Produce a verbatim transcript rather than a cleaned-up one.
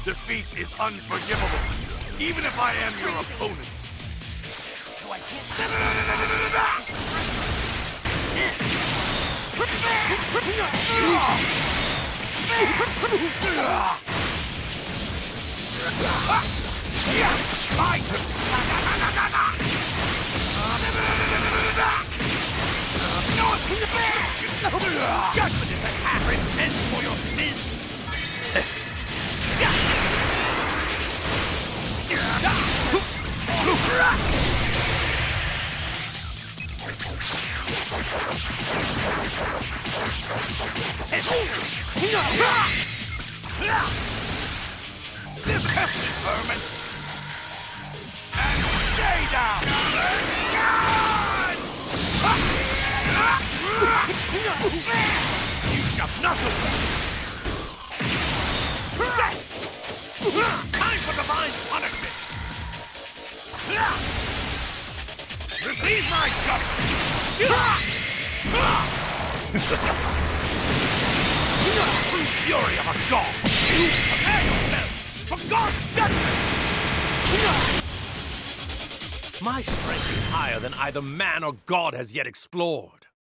Defeat is unforgivable, even if I am your opponent. Oh, I can't... My turn! Judgment is at hand! Repent for your sins! This pesky vermin! And stay down! You shall not away! Time for divine punishment! Receive my judgment! True fury of a god! You prepare yourself for God's judgment! My strength is higher than either man or god has yet explored.